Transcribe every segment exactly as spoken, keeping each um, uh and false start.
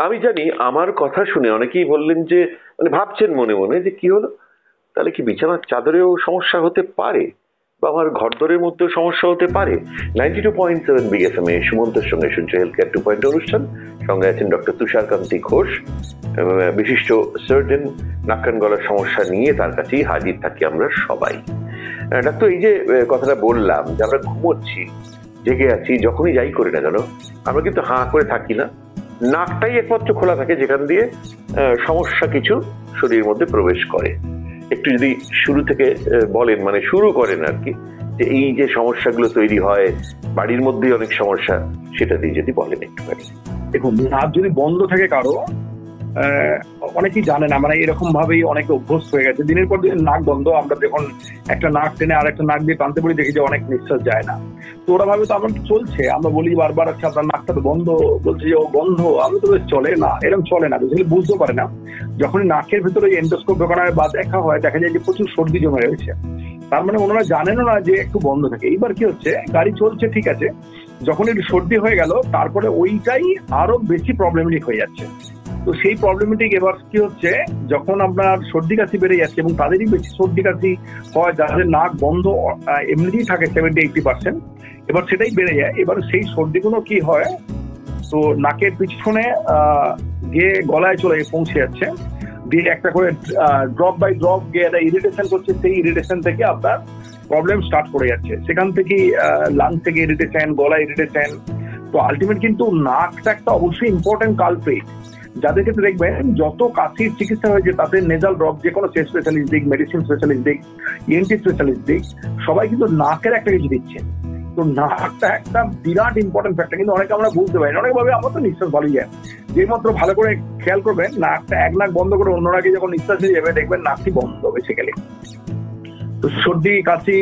আমি জানি আমার কথা শুনে অনেকেই বললেন যে মানে ভাবছেন মনে মনে যে কি হলো, তাহলে কি বিছানার চাদরেও সমস্যা হতে পারে বা আমার ঘরদোরের মধ্যেও সমস্যা হতে পারে। Ninety two point seven big F M এ সুমন্তের সঙ্গে শুনছে হেলথ কেয়ার টু পয়েন্ট অনুষ্ঠান। সঙ্গে আছেন ডক্টর তুষারকান্তি ঘোষ, বিশিষ্ট সার্জন। নাক কান গলার সমস্যা নিয়ে তার কাছেই হাজির থাকি আমরা সবাই। ডাক্তার, এই যে কথাটা বললাম যে আমরা ঘুমোচ্ছি, জেগে আছি, যখনই যাই করি না কেন আমরা কিন্তু হাঁ করে থাকি না। নাকটাই একমাত্র খোলা থাকে যেখান দিয়ে সমস্যা কিছু শরীরের মধ্যে প্রবেশ করে। একটু যদি শুরু থেকে বলেন, মানে শুরু করেন আর কি, যে এই যে সমস্যাগুলো তৈরি হয় বাড়ির মধ্যেই অনেক সমস্যা, সেটা দিয়ে যদি বলেন একটুখানি। দেখুন, নাক যদি বন্ধ থাকে কারো, অনেকেই জানে না, মানে এরকম ভাবেই অনেকে অভ্যস্ত হয়ে গেছে দিনের পর দিন নাক বন্ধ। আমরা যখন একটা নাক টেনে আর একটা নাক দিয়ে টানতে পারি দেখি যে অনেক নিঃশ্বাস যায় না। তো ওরা ভাবে তো আমার চলছে, আমরা বলি বারবার আচ্ছা আপনার নাকটা তো বন্ধ, বলছে যে ও বন্ধ, আমি তো বেশ চলে না, এরকম চলে না, বুঝলে বুঝতে পারে না। যখন নাকের ভিতরে এন্ডোস্কোপ ঢোকানো হয় বা দেখা হয়, দেখা যায় যে প্রচুর সর্দি জমে রয়েছে, তার মানে ওনারা জানেনও না যে একটু বন্ধ থাকে। এইবার কি হচ্ছে, গাড়ি চলছে ঠিক আছে, যখন একটু সর্দি হয়ে গেল তারপরে ওইটাই আরো বেশি প্রবলেমেটিক হয়ে যাচ্ছে। তো সেই প্রবলেমেটিক এবার কি হচ্ছে, যখন আপনার সর্দি কাশি বেড়ে যাচ্ছে এবং তাদেরই বেশি সর্দি কাশি হয় যাদের নাক বন্ধ এমনিতেই থাকে সেভেন্টি এইটি পার্সেন্ট, এবার সেটাই বেড়ে যায়। এবার সেই সর্দিগুলো কি হয়, তো নাকের পিছনে আহ গিয়ে গলায় চলে পৌঁছে যাচ্ছে, দিয়ে একটা করে ড্রপ বাই ড্রপ গিয়ে একটা ইরিটেশন করছে, সেই ইরিটেশন থেকে আপনার প্রবলেম স্টার্ট করে যাচ্ছে। সেখান থেকে লাং থেকে ইরিটেশন, গলা ইরিটেশন। তো আলটিমেট কিন্তু নাকটা একটা অবশ্যই ইম্পর্টেন্ট কালপ্রিট। যাদের ক্ষেত্রে দেখবেন যত কাশির চিকিৎসা হয়েছে তাদের নেজাল ড্রপ, যে কোনো স্পেশালিস্ট দিক, মেডিসিন স্পেশালিস্ট দিক, ইএনটি স্পেশালিস্ট দিক, সবাই কিন্তু নাকের একটা কিছু দিচ্ছে। তো নাকটা একটা বিরাট ইম্পর্টেন্ট ফ্যাক্টর, কিন্তু অনেকে আমরা বুঝতে পারি না। অনেক ভাবে আমার তো নিঃশ্বাস ভালোই যায়, যে মাত্র ভালো করে খেয়াল করবেন নাকটা এক নাক বন্ধ করে অন্য নাকে যখন নিঃশ্বাস নিয়ে যাবে দেখবেন নাকটি বন্ধ বেসিক্যালি। তো সর্দি কাশি,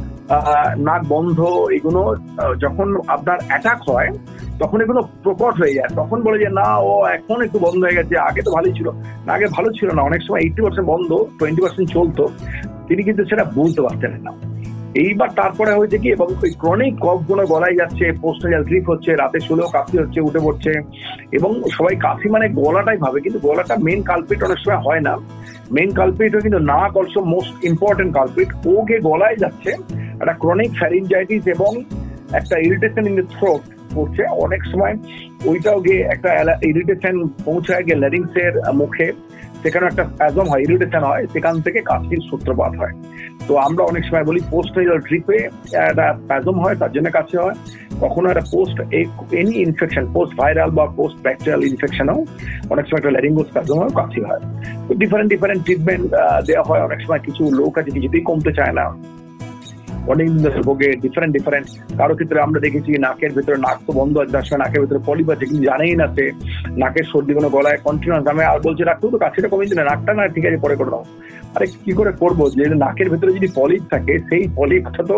নাক বন্ধ, এগুলো যখন আপনার অ্যাটাক হয় তখন এগুলো প্রকট হয়ে যায়। তখন বলে যে না ও এখন একটু বন্ধ হয়ে গেছে, আগে তো ভালোই ছিল না। আগে ভালো ছিল না, অনেক সময় এইটি পার্সেন্ট বন্ধ, টোয়েন্টি পার্সেন্ট চলতো, তিনি কিন্তু সেটা বুঝতে পারতেন না। এইবার তারপরে হয়েছে কি, এবং ওই ক্রনিক কফ গুলো গলায় যাচ্ছে, পোস্টারিয়াল ড্রিপ হচ্ছে, রাতে শুলেও কাশি হচ্ছে, উঠে পড়ছে। এবং সবাই কাশি মানে গলাটাই ভাবে, কিন্তু গলাটা মেন কালপিট অনেক সময় হয় না। মেন কালপিট হয় কিন্তু নাক অলসো মোস্ট ইম্পর্টেন্ট কালপিট। ও গিয়ে গলায় যাচ্ছে, একটা ক্রনিক ফ্যারিনজাইটিস এবং একটা ইরিটেশন ইন দ্য থ্রোট করছে। অনেক সময় ওইটাও গিয়ে একটা ইরিটেশন পৌঁছায় গিয়ে ল্যারিংস এর মুখে, সেখানে একটা স্প্যাজম হয়, ইরিটেশন হয়, সেখান থেকে কাশির সূত্রপাত হয়। তো আমরা অনেক সময় বলি পোস্টারিয়াল ড্রিপে একটা স্প্যাজম হয়, তার জন্য কাশি হয়। কখনো একটা post any infection, post viral বা পোস্ট ব্যাকটেরিয়াল ইনফেকশনও অনেক সময় একটা ল্যারিঙ্গো স্প্যাজম হয়, কাশি হয়। তো ডিফারেন্ট ডিফারেন্ট ট্রিটমেন্ট দেওয়া হয়। অনেক সময় কিছু লোক আছে কিছুতেই কমতে চায় না, অনেক ভোগে, ডিফারেন্ট ডিফারেন্ট। কারো ক্ষেত্রে আমরা দেখেছি নাকের ভিতরে নাক তো বন্ধ আছে, তার সঙ্গে নাকের ভিতরে পলিপ আছে, কিন্তু জানেই না সে নাকের সর্দি কোনো গলায় কন্টিনিউয়াস। আমি আর বলছি ডাক্তার তো কাশিটা কমিয়ে দিলে, নাকটা না ঠিক আছে পরে করে দাও। আরে কি করে করবো, যে নাকের ভিতরে যদি পলিপ থাকে সেই পলিপটা তো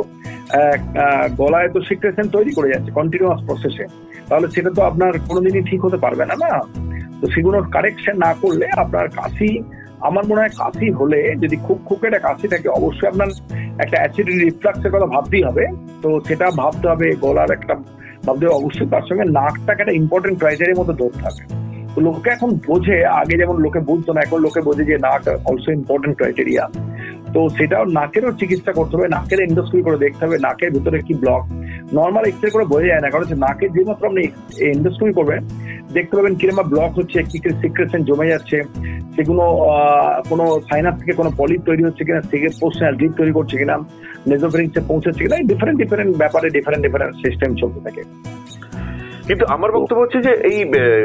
গলায় তো সিক্রেশন তৈরি করে যাচ্ছে কন্টিনিউয়াস প্রসেসে, তাহলে সেটা তো আপনার কোনোদিনই ঠিক হতে পারবে না না। তো সেগুলোর কারেকশন না করলে আপনার কাশি, আমার মনে হয় কাশি হলে যদি খুব খুব একটা কাশি থাকে, অবশ্যই আপনার একটা অ্যাসিড রিফ্লাক্সের কথা ভাবতেই হবে। তো সেটা ভাবতে হবে, গলার একটা ভাবতে হবে অবশ্যই, তার সঙ্গে নাকটাকে একটা ইম্পর্টেন্ট ক্রাইটেরিয়ার মধ্যে ধরতে হবে। তো লোকে এখন বোঝে, আগে যেমন লোকে বুঝতো না, এখন লোকে বোঝে যে নাক অলসো ইম্পর্টেন্ট ক্রাইটেরিয়া। তো সেটাও নাকেরও চিকিৎসা করতে হবে, নাকের এন্ডোস্কোপি করে দেখতে হবে নাকের ভিতরে কি ব্লক। নর্মাল এক্সরে করে বোঝা যায় না, কারণ হচ্ছে নাকের যে মাত্র আপনি এন্ডোস্কোপি করবেন দেখতে পাবেন কিরকম ব্লক হচ্ছে, কি কি সিক্রেশন জমে যাচ্ছে, সেগুলো কোনো সাইনাস থেকে কোনো পলিপ তৈরি হচ্ছে কিনা, থেকে পোস্টারিয়াল ড্রিপ তৈরি করছে কিনা, নেজোফেরিংসে পৌঁছাচ্ছে কিনা, ডিফারেন্ট ডিফারেন্ট ব্যাপারে ডিফারেন্ট ডিফারেন্ট সিস্টেম চলতে থাকে। কিন্তু আমার বক্তব্য হচ্ছে যে এই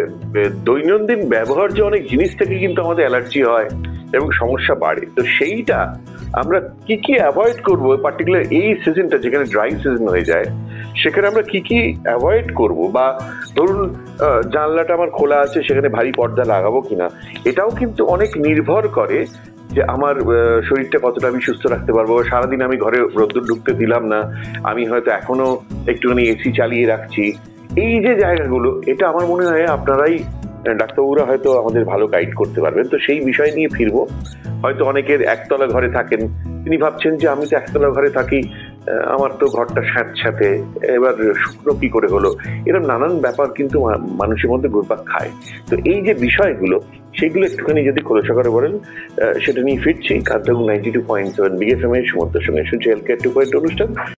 দৈনন্দিন ব্যবহার যে অনেক জিনিস থেকে কিন্তু আমাদের অ্যালার্জি হয় এবং সমস্যা বাড়ে। তো সেইটা আমরা কি কি অ্যাভয়েড করবো, পার্টিকুলার এই সিজনটা যেখানে ড্রাই সিজন হয়ে যায়, সেখানে আমরা কি কি অ্যাভয়েড করব? বা ধরুন জানলাটা আমার খোলা আছে, সেখানে ভারী পর্দা লাগাবো কিনা, এটাও কিন্তু অনেক নির্ভর করে যে আমার শরীরটা কতটা আমি সুস্থ রাখতে পারবো। সারাদিন আমি ঘরে রোদ্দুর ঢুকতে দিলাম না, আমি হয়তো এখনো একটুখানি এসি চালিয়ে রাখছি। এই যে জায়গাগুলো, এটা আমার মনে হয় আপনারাই ডাক্তারবাবুরা হয়তো আমাদের ভালো গাইড করতে পারবেন। তো সেই বিষয় নিয়ে ফিরবো। হয়তো অনেকের একতলা ঘরে থাকেন, তিনি ভাবছেন যে আমি তো একতলা ঘরে থাকি, আমার তো ঘরটা স্যাঁতস্যাঁতে, এবার শুকনো কি করে হলো, এরকম নানান ব্যাপার কিন্তু মানুষের মধ্যে ঘুরপাক খায়। তো এই যে বিষয়গুলো, সেগুলো একটুখানি যদি খোলসা করে বলেন, সেটা নিয়ে ফিরছি কার্যক্রম ninety two point seven B F M এর সমর্থের সঙ্গে। শুনছি হেলথ কেয়ার টু পয়েন্ট অনুষ্ঠান।